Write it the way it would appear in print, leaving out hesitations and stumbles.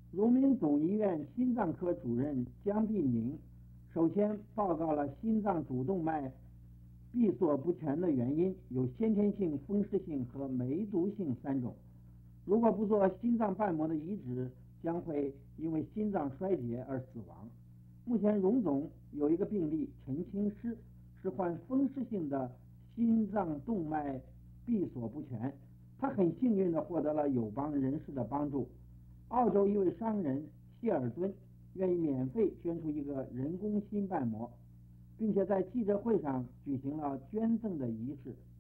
荣民总医院心脏科主任江碧宁首先报告了心脏主动脉闭锁不全的原因，有先天性、风湿性和梅毒性3种。如果不做心脏瓣膜的移植，将会因为心脏衰竭而死亡。目前荣总有一个病例陈清师，是患风湿性的心脏动脉闭锁不全，他很幸运地获得了友邦人士的帮助。澳洲一位商人希尔顿愿意免费捐出一个人工心瓣膜，并且在记者会上举行了捐赠的仪式。